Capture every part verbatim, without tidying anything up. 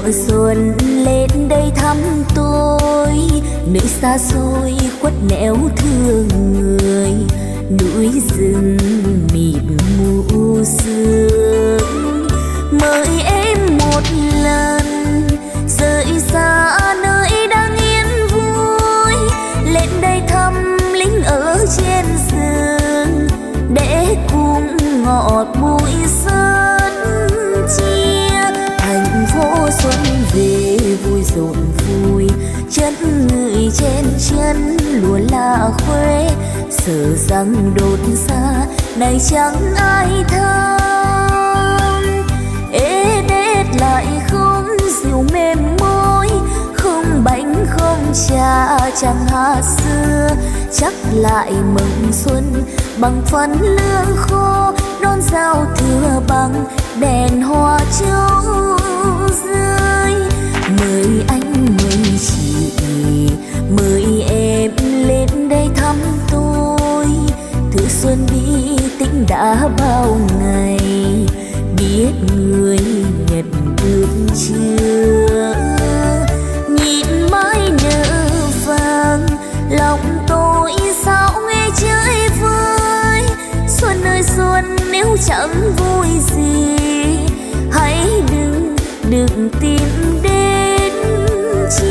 xuân lên đây thăm tôi, nơi xa xôi khuất nẻo thương người, núi rừng mịt mù sương. Mời em một lần rời xa nơi đang yên vui, lên đây thăm lính ở trên rừng để cùng ngọt bụi sơn chia. Thành phố xuân về vui rộn vui, chân người trên chân lúa là khuê, sợ rằng đột xa này chẳng ai thăm. Ê đết lại không dịu mềm môi, không bánh không trà chẳng hát xưa, chắc lại mừng xuân bằng phân lương khô, đón giao thừa bằng đèn hoa trâu rơi. Mời anh mời chị, mời em lên đây thăm tôi, thư xuân đi tĩnh đã bao ngày, biết người nhận được chưa. Nhìn mái nở vàng lòng tôi sao nghe chơi vơi, xuân ơi xuân nếu chẳng vui gì hãy đừng đừng tìm đến chi.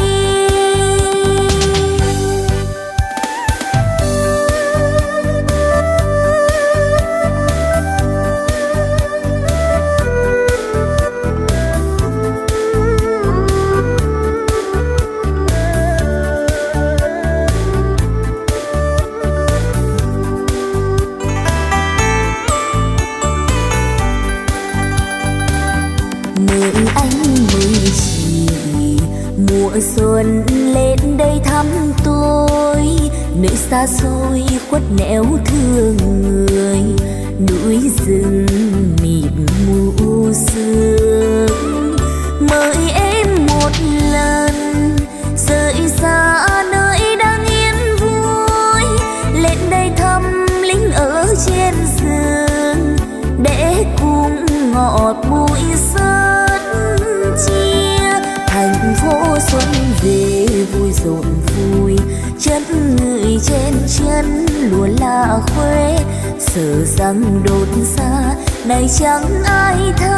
Xuân lên đây thăm tôi, nơi xa xôi khuất nẻo thương người, núi rừng mịt mù sương. Mời em một lần rời xa nơi đang yên vui, lên đây thăm lính ở trên rừng để cùng ngọt bụi sơn chia. Thành phố xuân về vui rộn vui, chân người trên chân lúa là khuê, sợ rằng đột xa này chẳng ai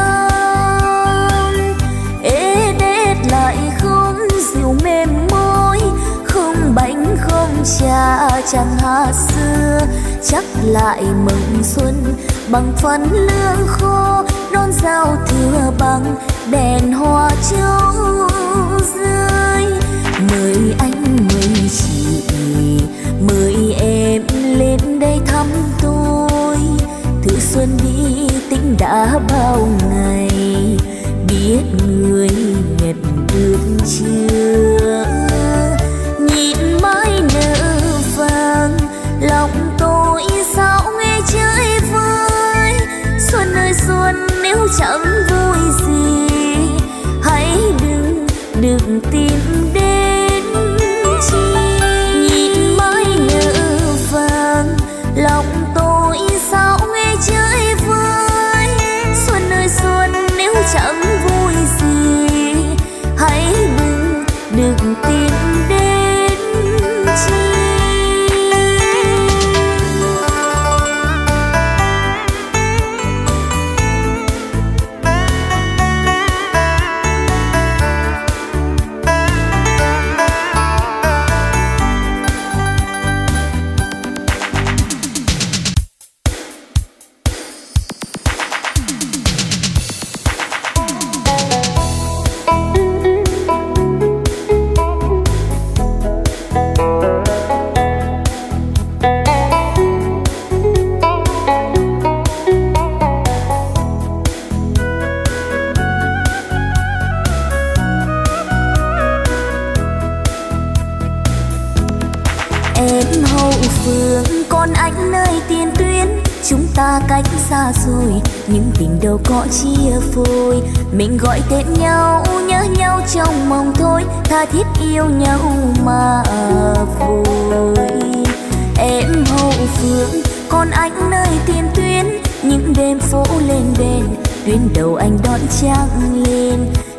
thăm. Ê đết lại không dịu mềm môi, không bánh không trà chẳng hát xưa, chắc lại mừng xuân bằng phân lương khô, đón giao thừa bằng đèn hoa trâu rơi. Mời anh mời chị, mời em lên đây thăm tôi, thư xuân đi tĩnh đã bao ngày, biết người nhận được chưa. Nhìn mái nở vàng lòng tôi sao nghe chơi vơi, xuân ơi xuân nếu chẳng vui gì hãy đừng đừng tìm đến chi. Nhìn mái nở vàng lòng tôi sao nghe chơi vơi, xuân ơi xuân nếu chẳng vui gì hãy đừng đừng tìm đến chi. Cách xa rồi những tình đâu có chia phôi, mình gọi tên nhau nhớ nhau trong mong thôi, tha thiết yêu nhau mà vui. Em hậu phương còn anh nơi tiền tuyến, những đêm phố lên đèn tuyến đầu anh đón trăng lên,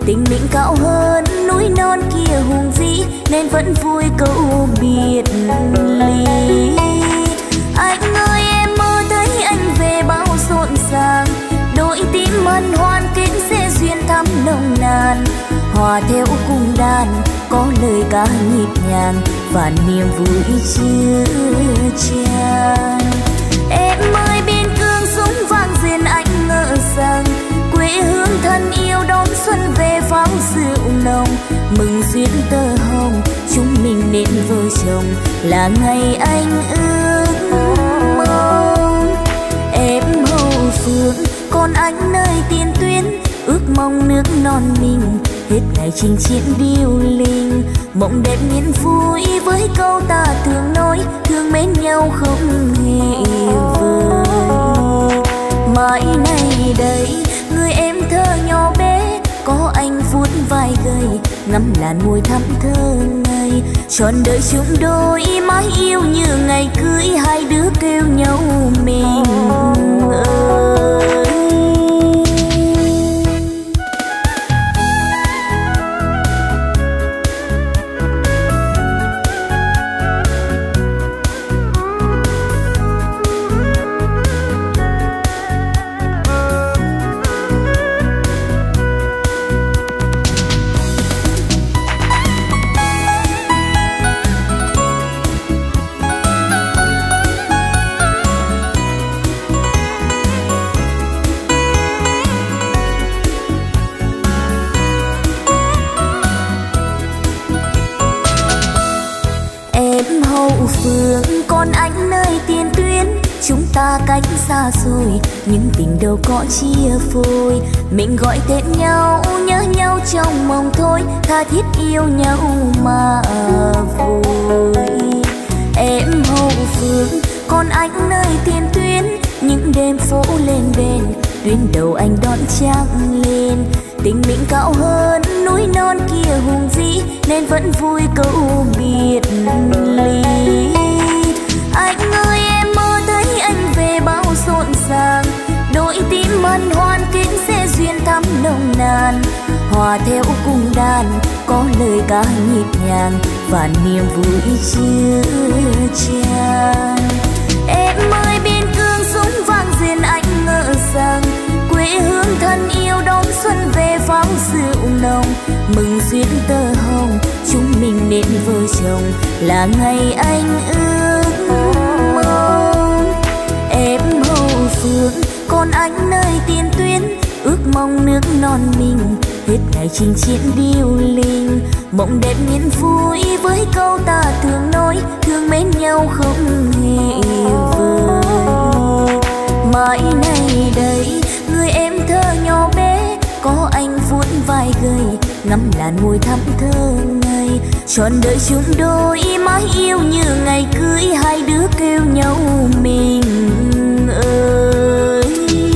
tình mình cao hơn núi non kia hùng vĩ nên vẫn vui câu biệt ly. Anh ơi em mơ thấy anh về bao rộn ràng, đôi tim hân hoan kính sẽ duyên thắm nồng nàn, hòa theo cung đàn có lời ca nhịp nhàng và niềm vui chứa chan. Em ơi biên cương súng vang rền anh ngỡ rằng quê hương thân yêu đón xuân về pháo rượu nồng, mừng duyên tơ hồng chúng mình nên vợ chồng là ngày anh ước mong. Em hậu phương còn anh nơi tiền tuyến, ước mong nước non mình hết ngày chinh chiến điêu linh, mộng đẹp niềm vui với câu ta thường nói thương mến nhau không hề vơi. Mãi này đây người em thơ nhỏ bé có anh vuốt vai gầy ngắm làn môi thắm thơ ngây, trọn đời chúng đôi mãi yêu như ngày cưới hai đứa kêu nhau mình ơi. Phương còn anh nơi tiền tuyến, chúng ta cách xa rồi nhưng tình đâu có chia phôi, mình gọi tên nhau nhớ nhau trong mong thôi, tha thiết yêu nhau mà vui. Em hậu phương còn anh nơi tiền tuyến, những đêm phố lên bên tuyến đầu anh đón trăng lên, tình mình cao hơn núi non kia hùng vĩ nên vẫn vui câu biệt ly. Anh ơi em mơ thấy anh về bao rộn ràng, đôi tim hân hoan kính sẽ duyên thắm nồng nàn, hòa theo cung đàn có lời ca nhịp nhàng và niềm vui chứa chan. Em ơi biên cương súng vang rền anh ngỡ rằng quê hương thân yêu đón xuân về pháo rượu nồng, mừng duyên tơ hồng chúng mình nên vợ chồng là ngày anh ước mong. Em hậu phương còn anh nơi tiền tuyến, ước mong nước non mình hết ngày chinh chiến điêu linh, mộng đẹp niềm vui với câu ta thường nói thương mến nhau không hề vơi. Mãi này đây người em thơ nhỏ bé có anh vuốt vai gầy ngắm làn môi thắm thơ ngây, trọn đời chúng đôi mãi yêu như ngày cưới hai đứa kêu nhau mình ơi.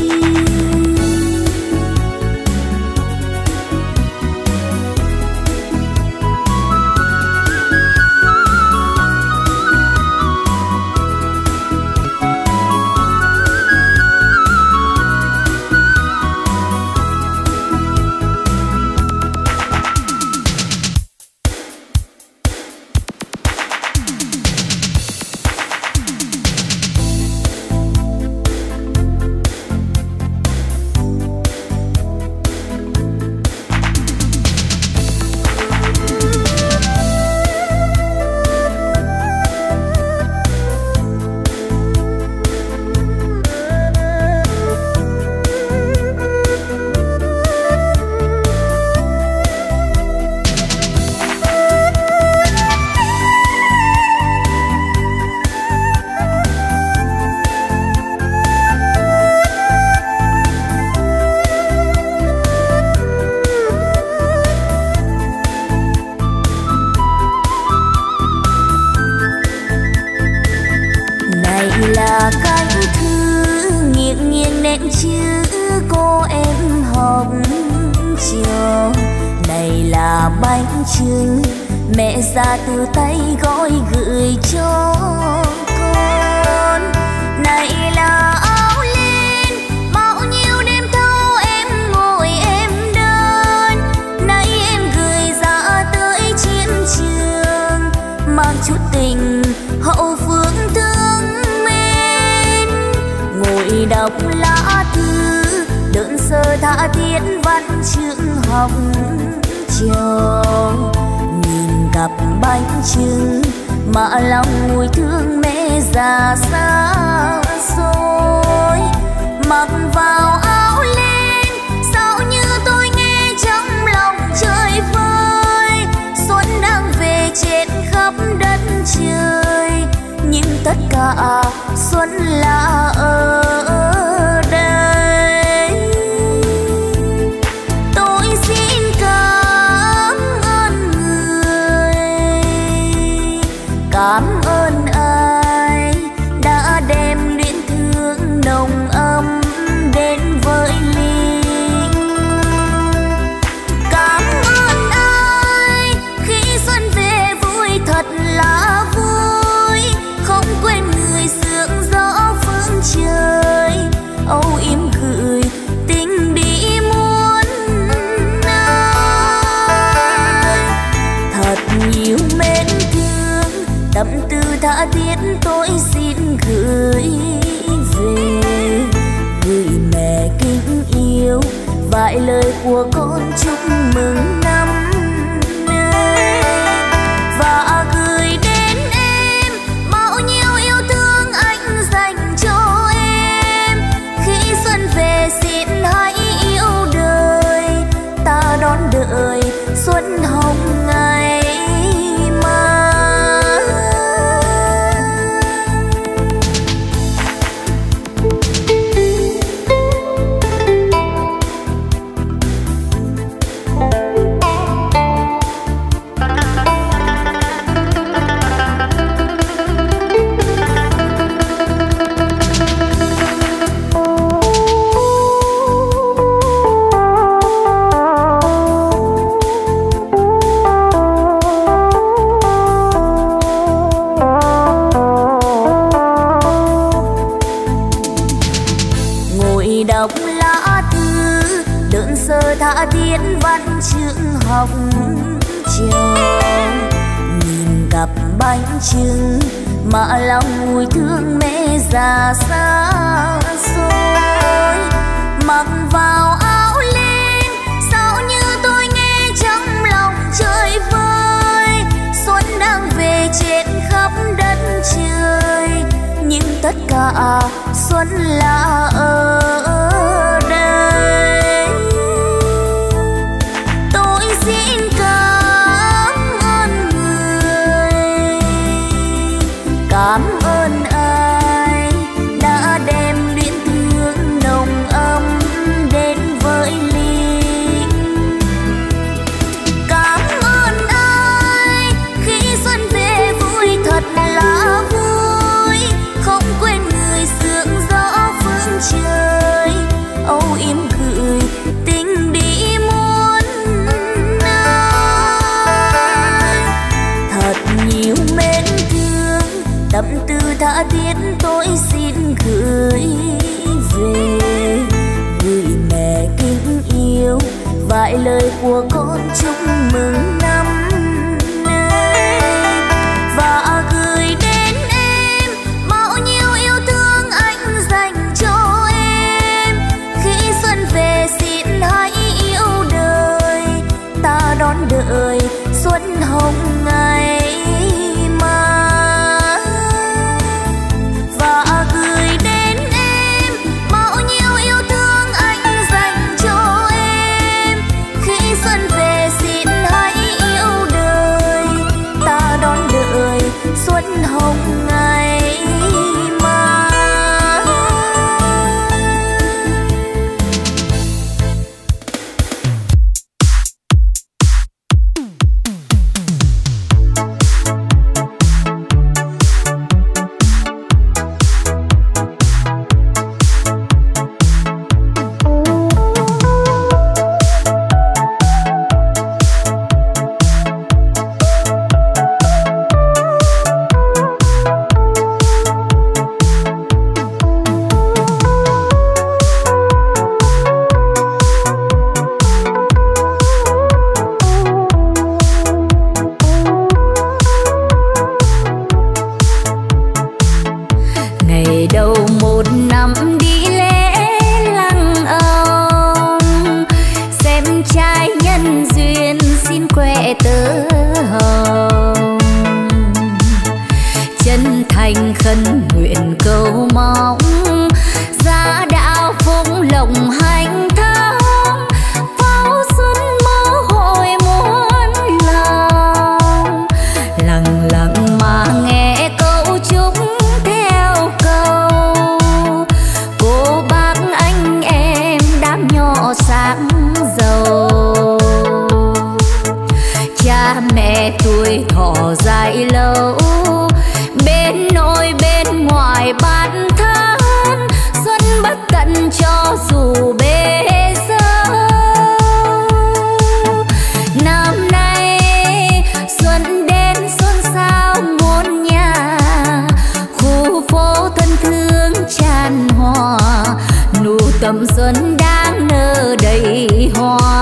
Chừng mẹ ra từ tay gói gửi cho con, này là áo len bao nhiêu đêm thâu em ngồi em đơn, đọc lá thư đơn sơ tha thiết văn chương học trò, nhìn cặp bánh trưng mà lòng mùi thương mẹ già xa xôi. Mặc vào áo len sao như tôi nghe trong lòng trời vơi, xuân đang về trên khắp đất trời, nhưng tất cả xuân là ở đây. Tôi xin cảm ơn người, cảm ơn ai đã đem luyến thương nồng ấm đến với Linh. Cảm ơn ai khi xuân về vui thật là vui, không quên người sương gió phương trời, âu yếm gửi tình đi muôn nơi. Thật nhiều mến thương tâm tư tha thiết tôi xin gửi về, gửi mẹ kính yêu vài lời của con chúc mừng năm nay, và gửi đến em bao nhiêu yêu thương anh dành cho em. Khi xuân về xin hãy yêu đời, ta đón đợi xuân hồng ngày mai. Đọc lá thư đơn sơ tha thiết văn chương học trò, nhìn cặp bánh trưng mà lòng mùi thương mẹ già xa xôi. Mặc vào áo len sao như tôi nghe trong lòng trời vơi, xuân đang về trên khắp đất trời, nhưng tất cả xuân là ở đây. Tôi xin cảm ơn người, cảm ơn ai đã đem luyến thương nồng ấm đến với Linh. Cảm ơn ai khi xuân về vui thật là vui, không quên người sương gió phương trời, âu yếm gửi tình đi muôn nơi. Thật nhiều mến thương tâm tư tha thiết tôi xin gửi về, gửi mẹ kính yêu vài lời của con chúc mừng năm nay, và gửi đến em bao nhiêu yêu thương anh dành cho em. Khi xuân về xin hãy yêu đời, ta đón đợi xuân hồng ngày mai, và gửi đến em bao nhiêu yêu thương anh dành cho em. Khi xuân về xin hãy mẹ tớ hồng. Chân thành khấn nguyện cầu mong gia đạo phúc lộc hạnh thắng, pháo xuân mơ hội muôn lòng. Lặng lặng mà nghe câu chúc theo câu, cô bác anh em đám nhỏ sáng giàu. Cha mẹ tuổi thọ dài lâu, bên nội bên ngoài bạn thân, xuân bất tận cho dù bê dâu. Năm nay xuân đến xuân sao muôn nhà, khu phố thân thương tràn hòa, nụ tầm xuân đang nở đầy hoa.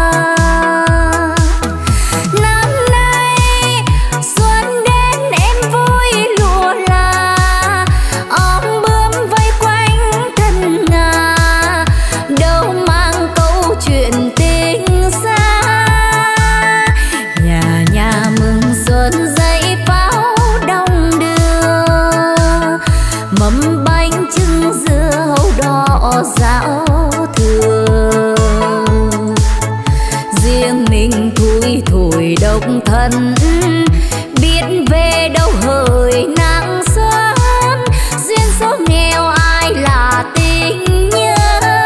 Dạo thường riêng mình thui thủi độc thân, biết về đâu hỡi nắng xuân, duyên số nghèo ai là tình nhân.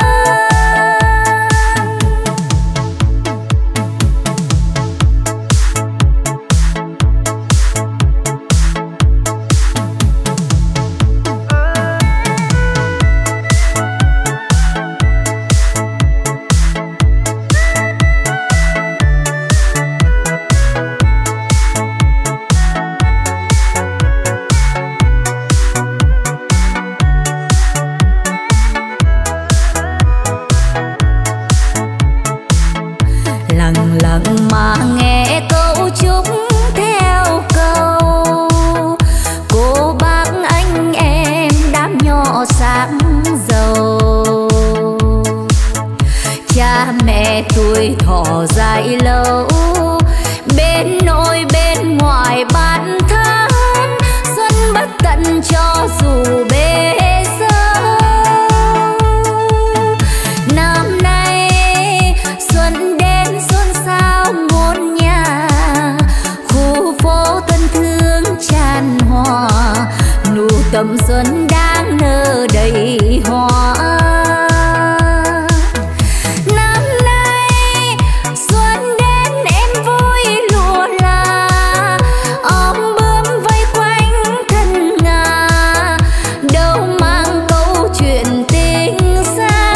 Mà nghe câu chúc theo câu, cô bác anh em đám nhỏ sáng giàu. Cha mẹ tuổi thọ dài lâu, bên nội bên ngoài bạn thân, xuân bất tận cho dù bê dâu. Năm nay xuân đến xuân sao muôn nhà, khu phố thân thương tràn hòa, nụ tầm xuân đang nở đầy hoa. Năm nay xuân đến em vui lụa là, ôm bướm vây quanh thân ngà, đâu mang câu chuyện tình xa.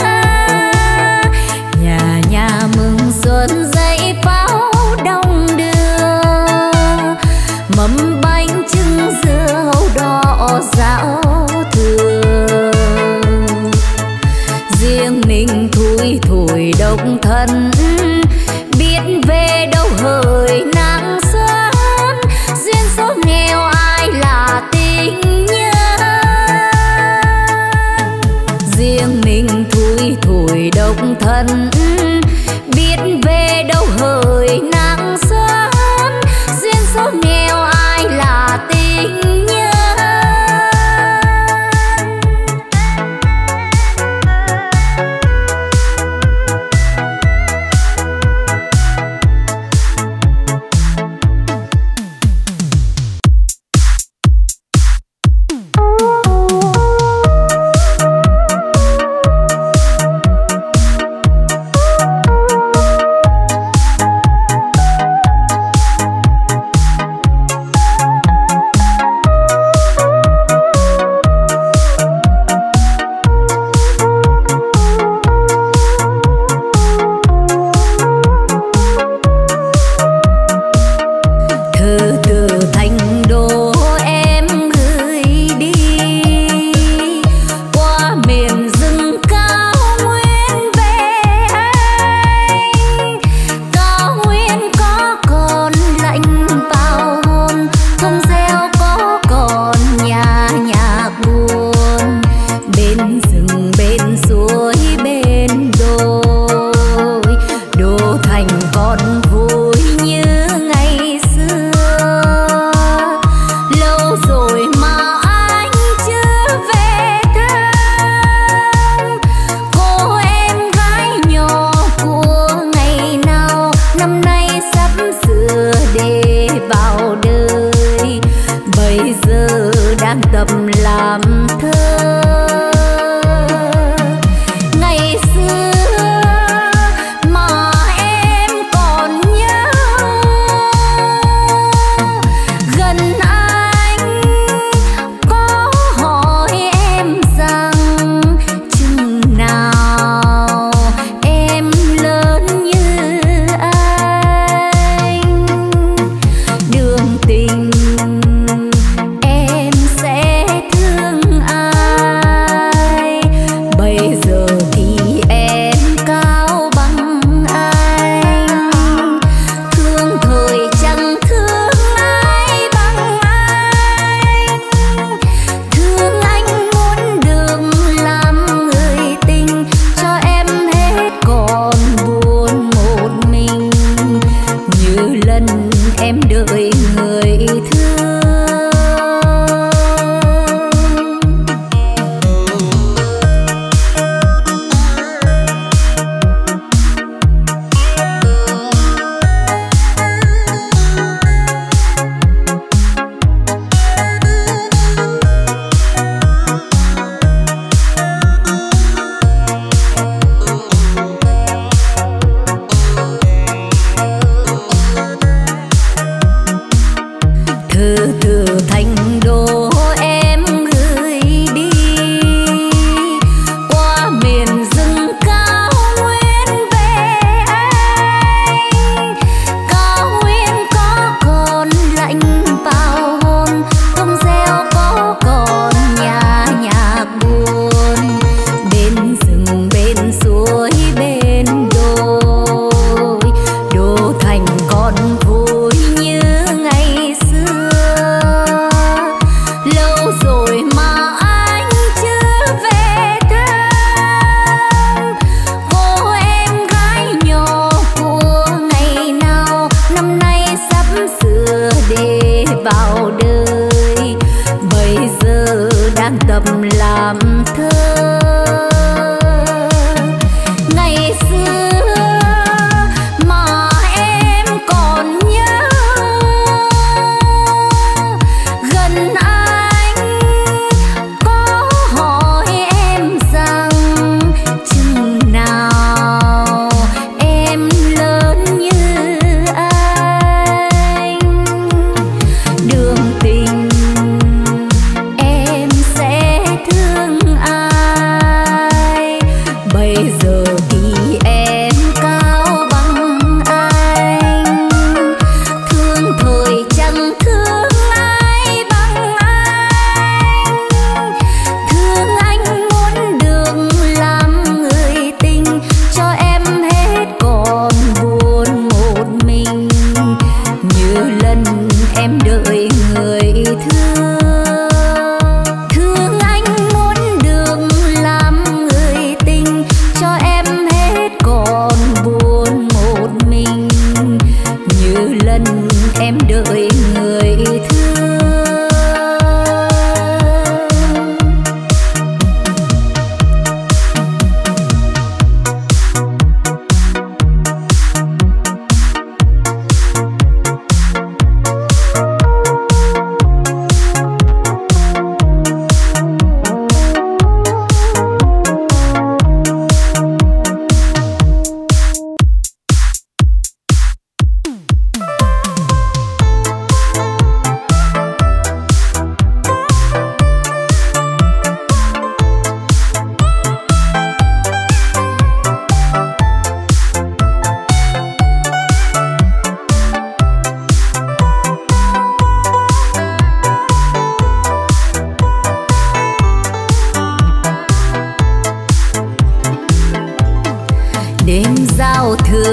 Nhà nhà mừng xuân dậy pháo đông đưa, mâm bánh trưng dưa hấu đỏ dạo thường. Riêng mình thui thủi độc thân, biết về đâu hỡi nắng xuân, duyên số nghèo ai là tình nhân. Riêng mình thui thủi độc thân, biết về đâu hỡi nắng xuân, duyên số nghèo ai là tình nhân.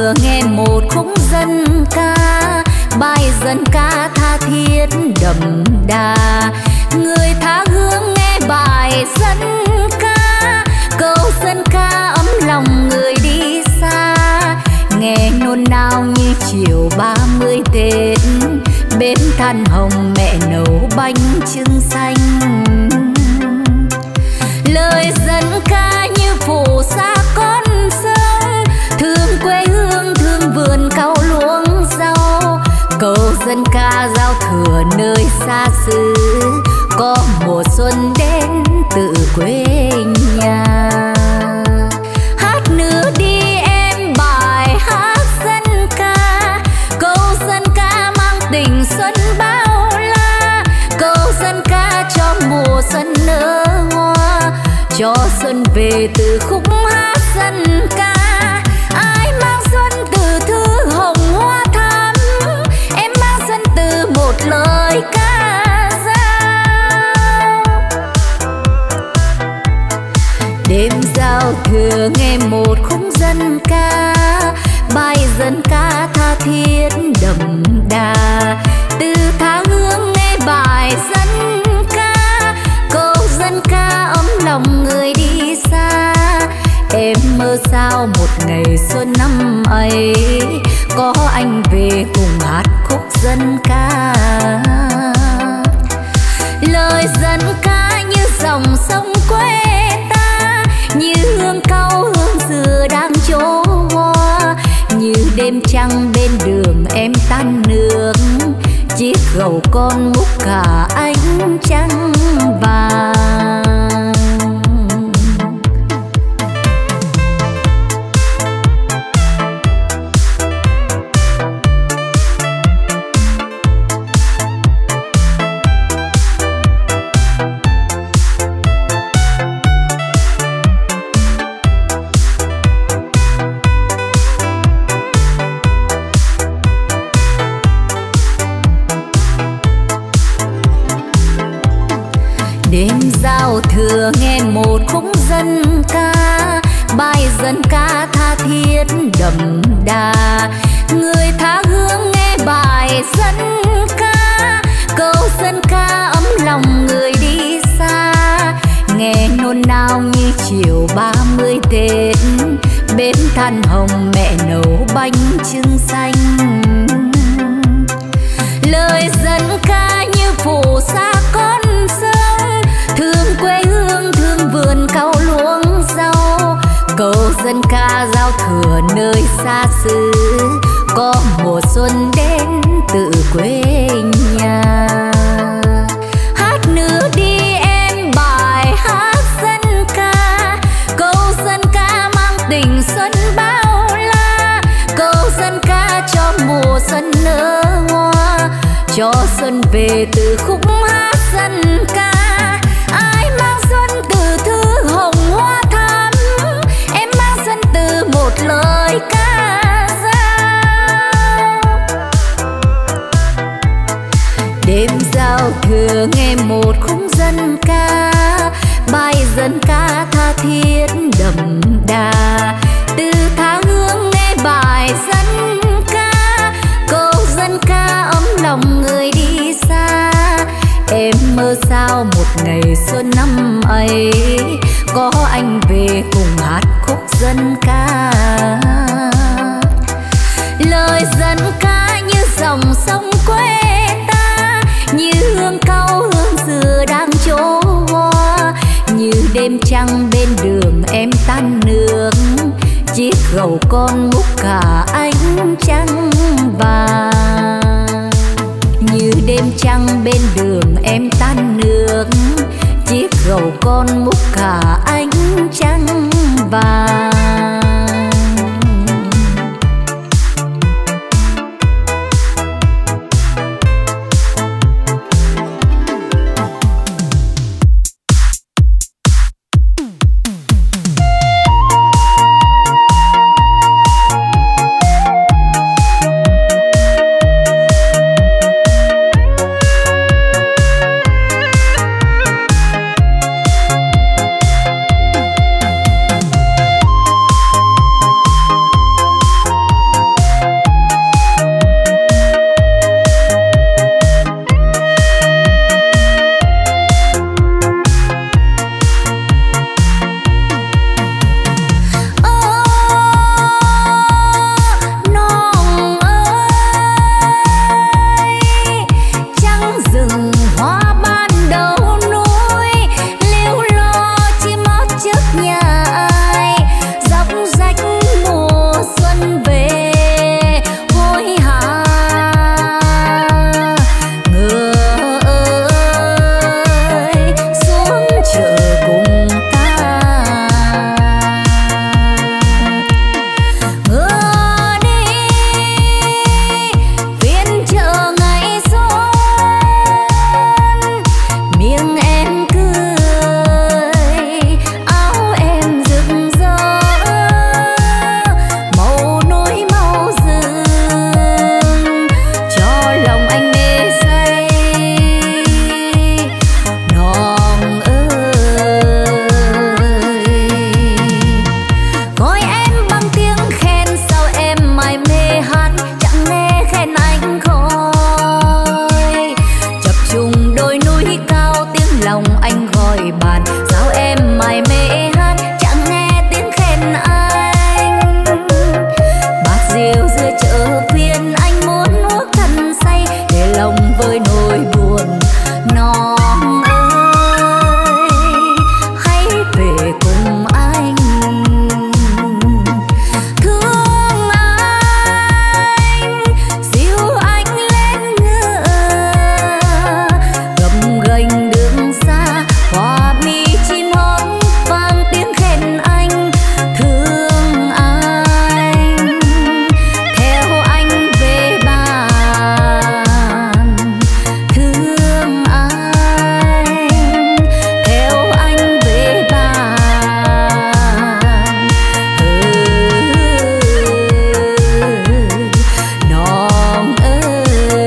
thừa nghe một khúc dân ca, bài dân ca tha thiết đậm đà. Người tha hương nghe bài dân ca, câu dân ca ấm lòng người đi xa. Nghe nôn nao như chiều ba mươi Tết, bên than hồng mẹ nấu bánh chưng xanh. Lời dân ca như phù sa con sông, thương quê hương thương vườn cau luống rau. Câu dân ca giao thừa nơi xa xứ, có mùa xuân đến từ quê nhà. Hát nữa đi em bài hát dân ca, câu dân ca mang tình xuân bao la. Câu dân ca cho mùa xuân nở hoa, cho xuân về từ khúc hát dân ca. Ai mang xuân từ thư hồng hoa thắm, em mang xuân từ một lời ca dao. Đêm giao thừa nghe một khúc dân ca, bài dân ca tha thiết đậm đà. Từ tha hương nghe bài dân ca, câu dân ca ấm lòng người đi xa. Em mơ sao một ngày xuân năm ấy, có anh về cùng hát khúc dân ca. Lời dân ca như dòng sông quê ta, như hương cau hương dừa đang trổ hoa. Như đêm trăng bên đường em tan nương, chiếc gầu con múc cả ánh trăng vàng. Đêm giao thừa nghe một khúc dân ca, bài dân ca tha thiết đậm đà. Người tha hương nghe bài dân ca, câu dân ca ấm lòng người đi xa. Nghe nôn nao như chiều ba mươi Tết, bên than hồng mẹ nấu bánh chưng xanh. Lời dân ca như phù sa con sông, thương quê hương thương vườn cau luống rau. Câu dân ca giao thừa nơi xa xứ, có mùa xuân đến từ quê nhà. Hát nữa đi em bài hát dân ca, câu dân ca mang tình xuân bao la. Câu dân ca cho mùa xuân nở hoa, cho xuân về từ khúc hát dân ca. Ai mang xuân từ thư hồng hoa thắm, em mang xuân từ một lời ca dao. Đêm giao thừa nghe một khúc dân ca, bài dân ca tha thiết đậm đà. Từ tha hương nghe bài dân ca, câu dân ca ấm lòng người đi xa. Em mơ sao một ngày xuân năm ấy, có anh về cùng hát khúc dân ca. Lời dân ca như dòng sông quê ta, như hương cau hương dừa đang trổ hoa. Như đêm trăng bên đường em tan nương, chiếc gầu con múc cả ánh trăng vàng. Như đêm trăng bên đường em tan nương, chiếc gầu con múc cả ánh trăng vàng. chợ phiên anh muốn uống thân say để lòng vơi nỗi buồn. Nòng ơi hãy về cùng anh, thương anh dìu anh lên ngựa gầm ghềnh đường xa, hoa mi chim hót vang tiếng khen anh. Thương anh theo anh về bàn, thương anh theo anh về bàn. Ừ, nòng ơi.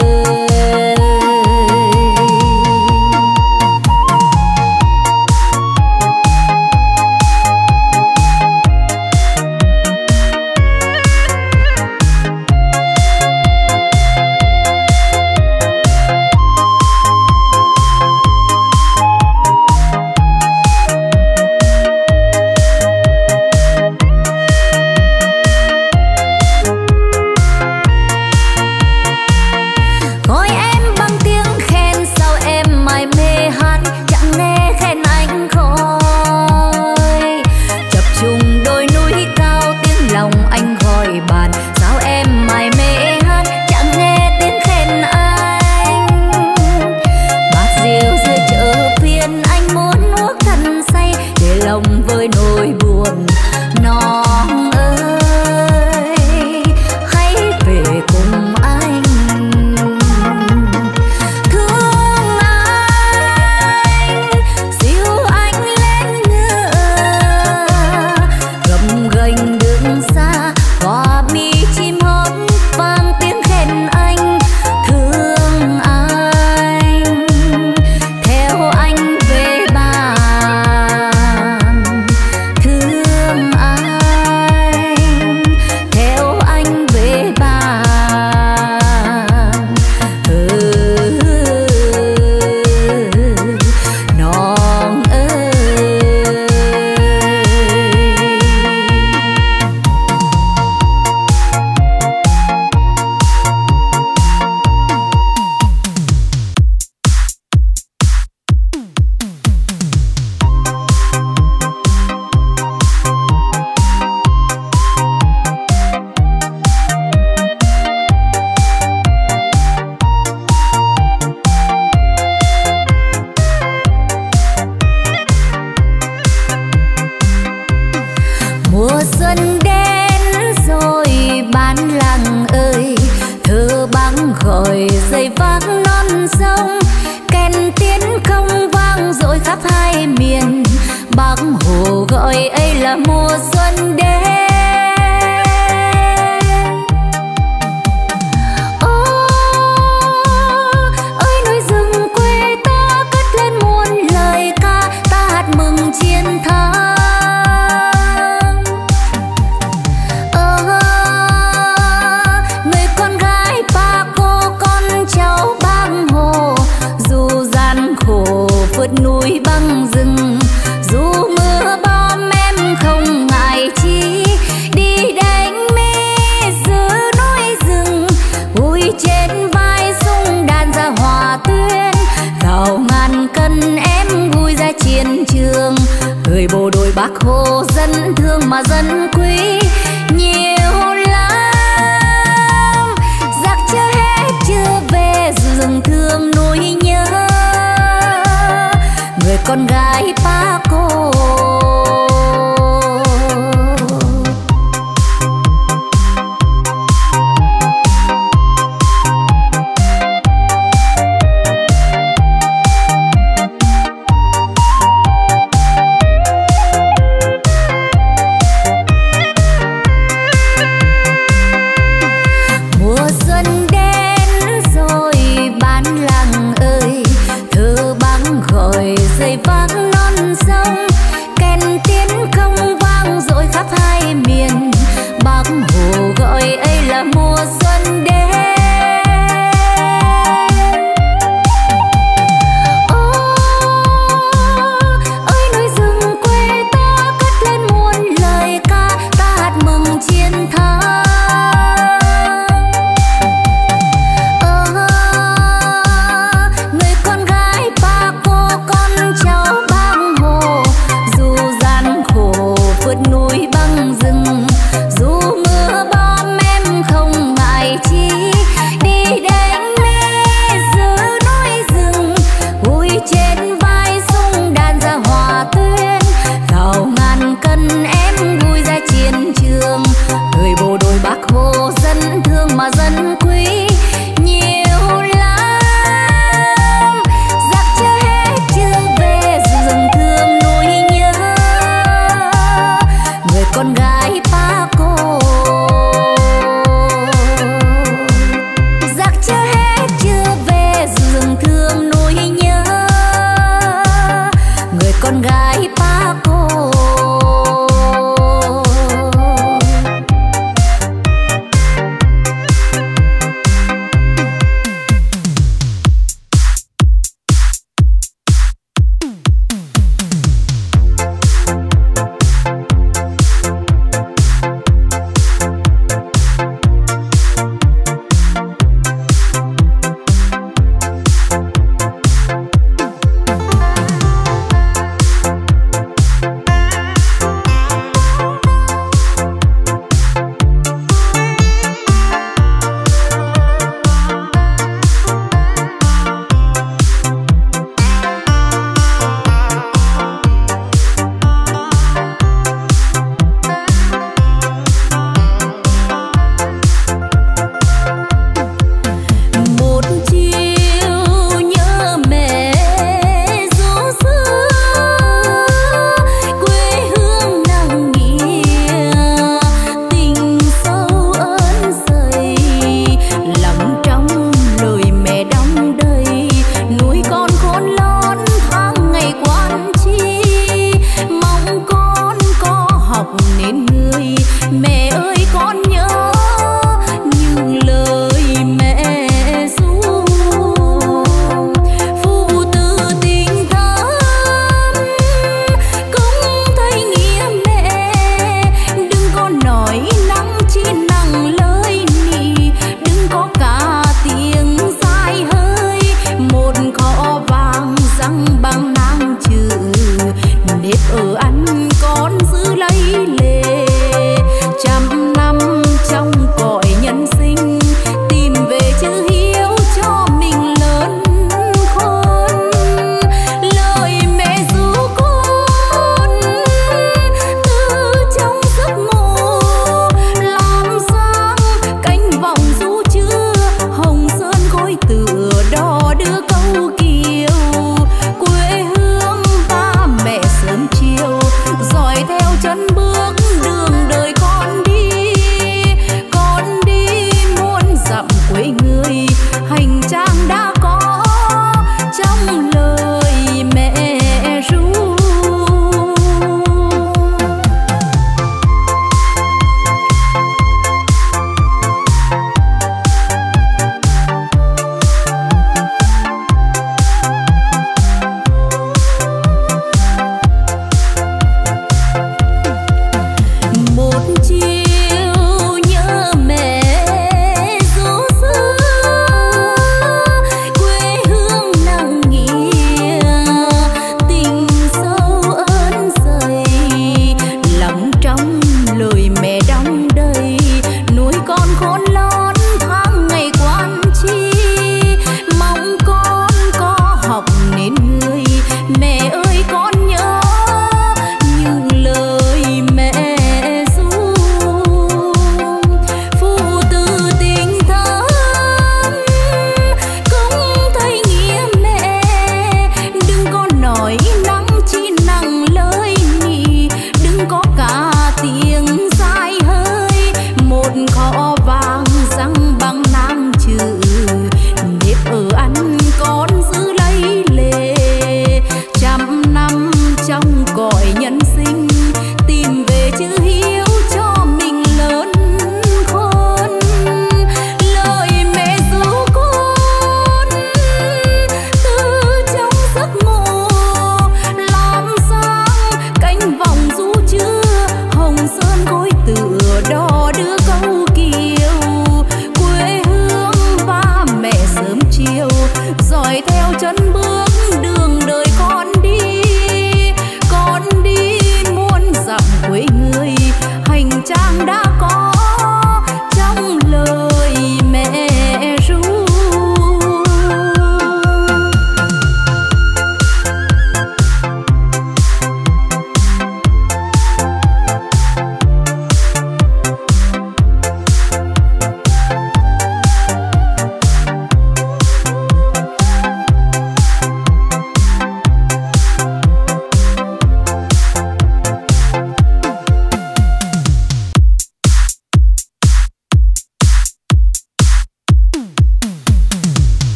Gọi em bằng tiếng khen sao em mải mê hát, chẳng nghe khen anh khỏi. Chập trùng đôi núi cao tiếng lòng anh gọi bàn, sao em mải mê hát chẳng nghe tiếng khen anh. Bát rượu giữa chợ phiên anh muốn uống thân say để lòng vơi nỗi buồn. Nòng ơi hãy về cùng anh, thương anh dìu anh lên ngựa gầm ghềnh đường xa, hoa mi chim hót vang tiếng khen anh. Thương anh theo anh về bàn, thương anh theo anh về bàn. Ừ, nòng ơi. Mùa xuân đến rồi bán làng ơi, thơ vang gọi dây vang non sông. Kèn tiến không vang dội khắp hai miền, Bác Hồ gọi ấy là mùa xuân đến. Ô ơi núi rừng quê ta cất lên muôn lời ca, ta hát mừng chiến thắng. Người con gái ba cô con cháu Bác Hồ, dù gian khổ vượt núi băng rừng, dù mưa bom em không ngại chi, đi đánh mê giữa núi rừng. Ui trên vai sung đàn ra hòa tuyên, gạo ngàn cân em vui ra chiến trường. Người bộ đội Bác Hồ dân thương mà dân quý nhiều lắm, giặc chưa hết chưa về rừng thương núi nhớ, người con gái Bác Hồ. dân thương mà dân quý nhiều lắm. Giặc chưa hết chưa về rừng thương nỗi nhớ người con gái ba cô. Giặc chưa hết chưa về rừng thương nỗi nhớ người con gái ba cô.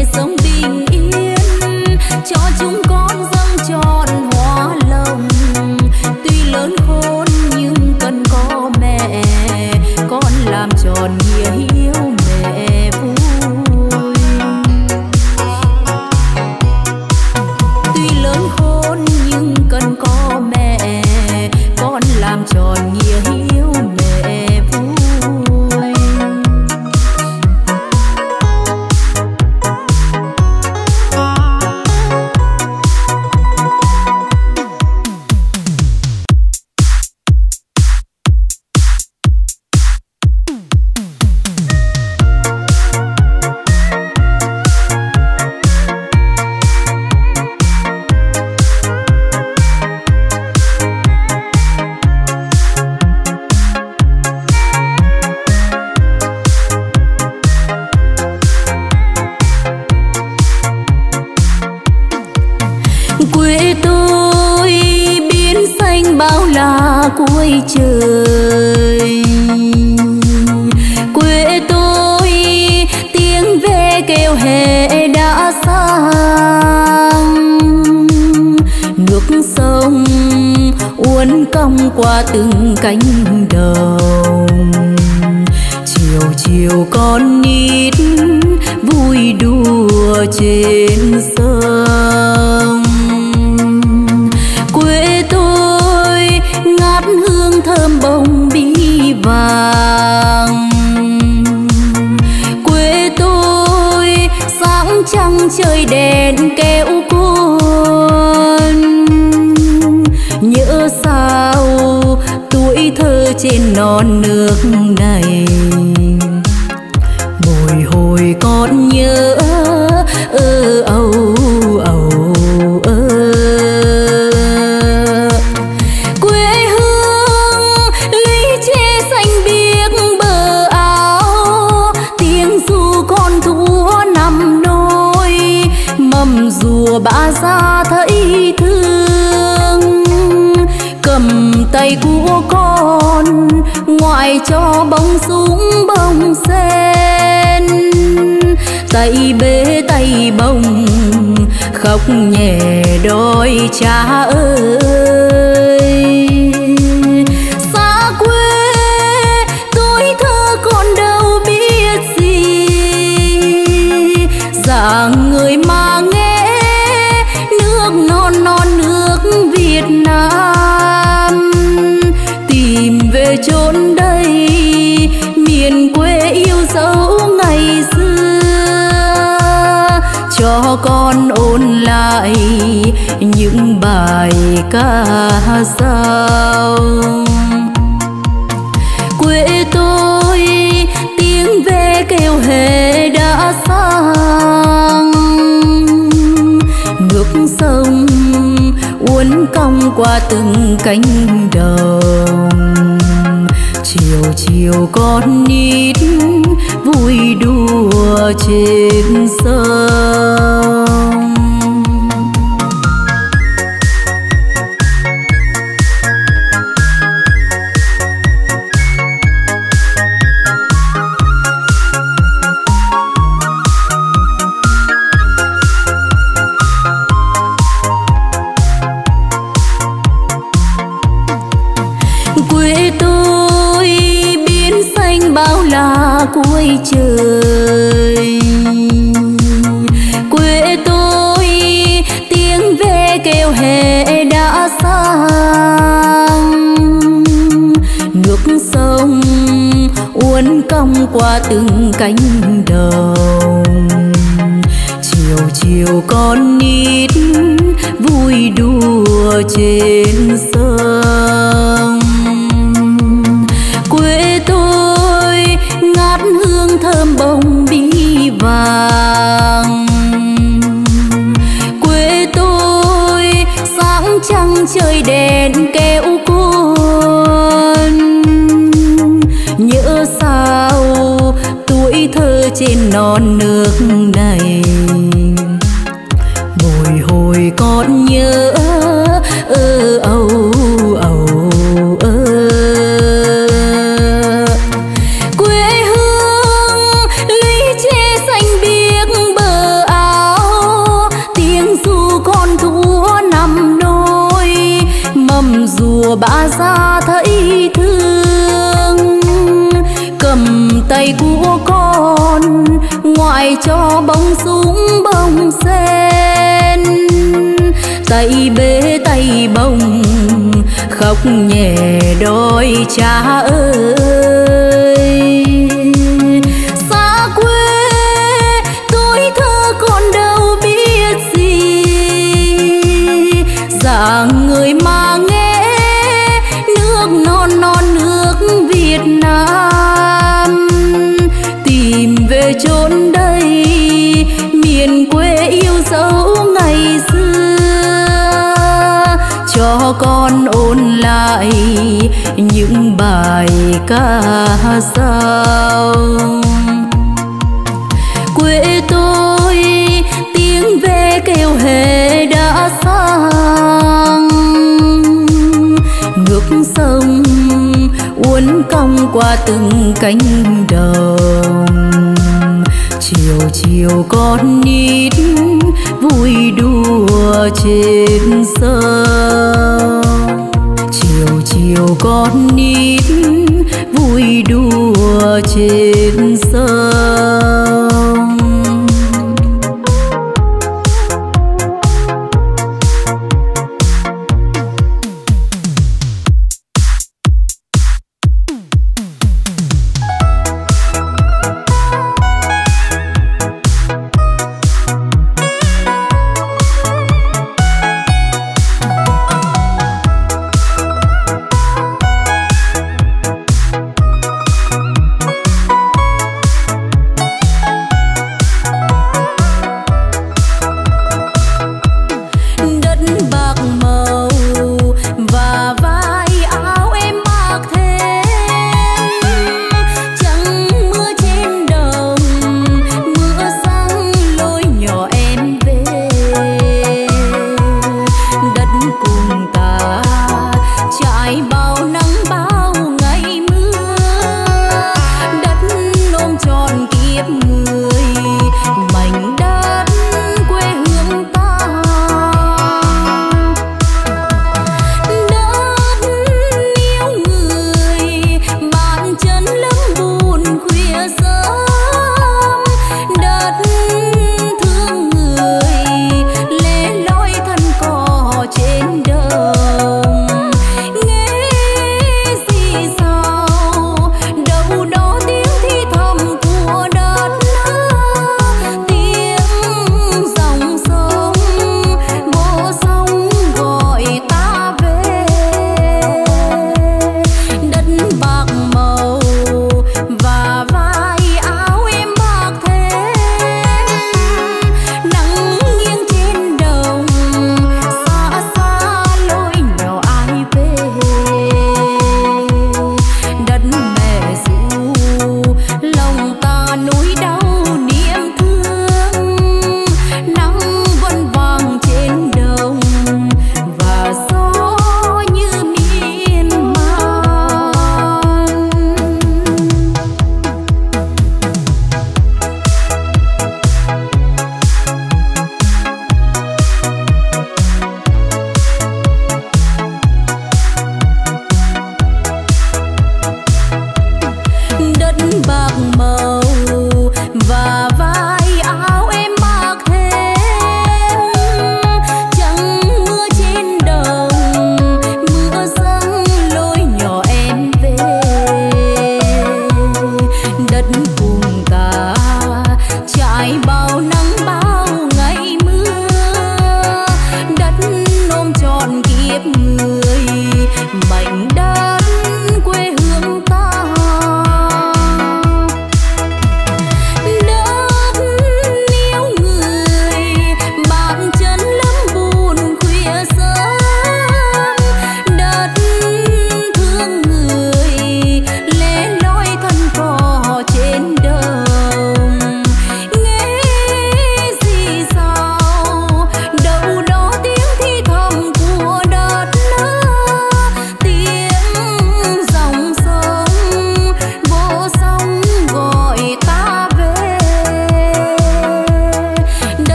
để sống bình yên, cho chúng con dâng trọn hóa lòng. Tuy lớn khôn nhưng cần có mẹ, con làm tròn nghĩa hiếu mẹ vui. Tuy lớn khôn nhưng cần có mẹ, con làm tròn nghĩa hiếu mẹ vui. Quê tôi biển xanh bao la cuối trời, quê tôi tiếng ve kêu hè đã sang. Nước sông uốn cong qua từng cánh đồng, chiều chiều con nít vui đùa trên sông. Quê tôi ngát hương thơm bông bí vàng, quê tôi sáng trăng trời đèn kéo cuốn. Nhớ sao tuổi thơ trên non nước này, bồi hồi con nhớ ơ âu âu ơ. Quê hương lũy tre xanh biếc bờ áo, tiếng ru con thúa nằm nôi, mầm rùa bã ra thấy thương. Cầm tay của con ngoại cho bông súng bông sen, tay bế tay bông khóc nhẹ đôi cha ơi. Xa quê tuổi thơ con đâu biết gì, dạng người mà nghe nước non non nước Việt Nam. Tìm về chốn đây miền quê yêu dấu ngày xưa, cho con ôn lại những bài ca dao. Quê tôi tiếng ve kêu hè đã sang, nước sông uốn cong qua từng cánh đồng, chiều chiều con nít vui đùa trên sông. Quê tôi biển xanh bao la cuối trời, quê tôi tiếng ve kêu hè đã sang. Nước sông uốn cong qua từng cánh đồng, chiều chiều con nít vui đùa trên sông. Quê tôi ngát hương thơm bông bí vàng, quê tôi sáng trăng trời đèn kéo cuốn. Nhớ sao tuổi thơ trên non nước này, bồi hồi con nhớ ơ âu âu ơ. Quê hương lũy tre xanh biếc bờ bài cho bông súng bông sen, tay bế tay bông khóc nhẹ đôi cha ơi. Xa quê tuổi thơ còn đâu biết gì, dạng người mà nghe nước non non nước Việt Nam, tìm về chốn đây miền quê yêu dấu ngày xưa, cho con ôn lại những bài ca sao. Quê tôi tiếng ve kêu hề đã sang, ngược sông uốn cong qua từng cánh đồng, chiều chiều con nít vui đùa trên sông, chiều chiều con nít vui đùa trên sông.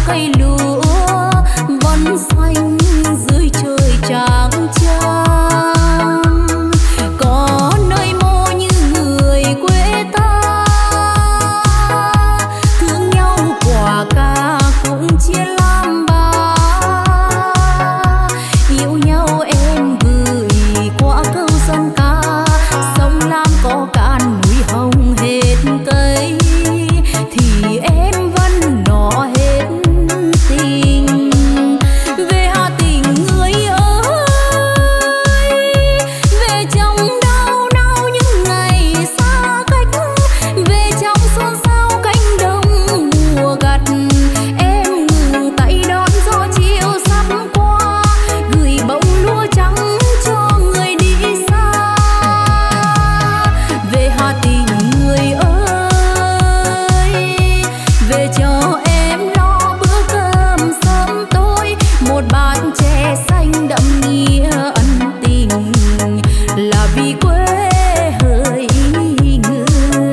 cây lúa vẫn xanh dưới trời trắng trăng. Có nơi mô như người quê ta, thương nhau quả cà cũng chia làm ba. Yêu nhau em gửi qua câu dân ca, sông Lam có cạn núi hồng hết cây, thì em vẫn nọ hết tình. Về Hà Tĩnh người ơi, về trong đau nao những ngày xa cách, về trong xôn xao cánh đồng mùa gặt. Em ngừng tay đón gió chiều sắp qua, gửi bông lúa trắng cho người đi xa. Về Hà Tĩnh người ơi, về cho em lo bữa cơm sớm tối, một bát chè xanh đậm nghĩa ân tình, là vì quê hỡi người.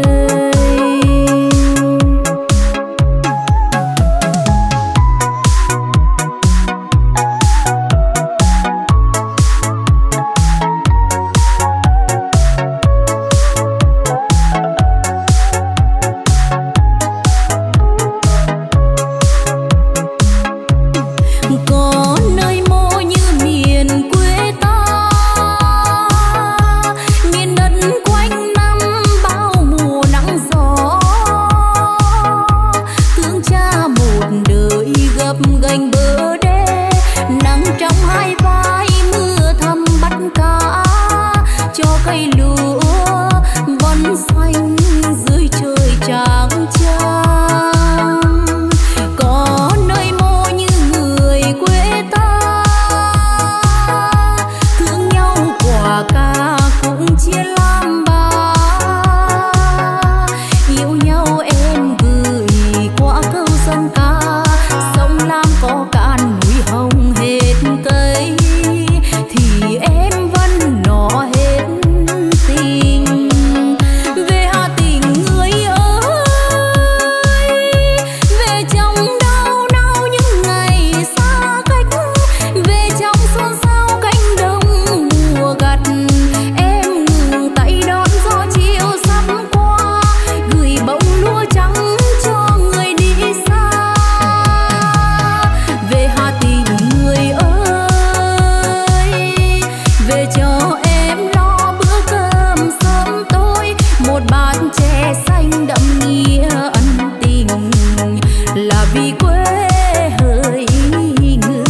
Có nơi mô như miền quê ta, miền đất quanh năm bao mùa nắng gió. Thương cha một đời gập ghềnh bờ đê, nắng trong hai vai mưa thấm bắt cá, cho cây lúa vẫn xanh dưới trời trắng trăng. Có nơi mô như người quê ta, thương nhau quả cà cũng chia làm ba. Yêu nhau em gửi qua câu dân ca, sông Lam có cạn núi hồng hết cây, thì em vẫn nọ hết tình. Về Hà Tĩnh người ơi, về trong đau nao những ngày xa cách, về trong xôn xao cánh đồng mùa gặt. Em ngừng tay đón gió chiều sắp qua, gửi bông lúa trắng cho người đi xa. Về Hà Tĩnh người ơi, về cho em lo bữa cơm sớm tối, một bát chè xanh đậm nghĩa ân tình, là vì quê hỡi người.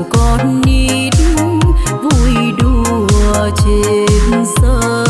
con nít vui đùa trên sông.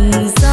thành